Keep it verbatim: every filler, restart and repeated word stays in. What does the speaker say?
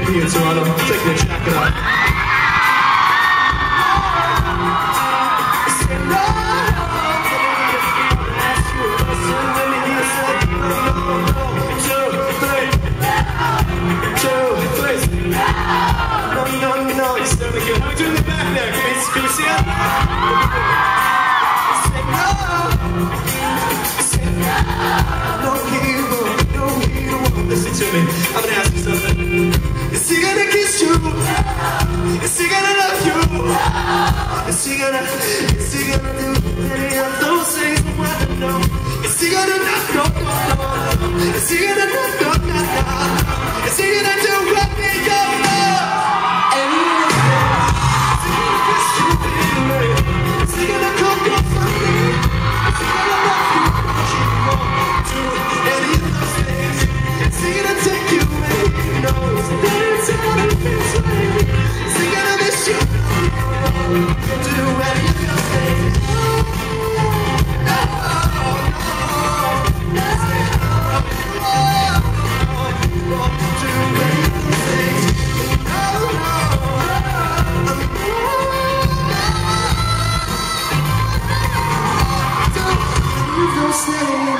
here in Toronto, taking a jacket off. Do the back there, can we, can we see it? Say no, say no, no hero, no hero. Listen to me, I'm gonna ask you something. Is he gonna kiss you? Is he gonna love you? Is he gonna, is he gonna do any of those things I wanna know? Is he gonna knock, knock, knock, knock? Is he gonna knock, knock, knock, knock? Is he gonna do what we don't know? Stay.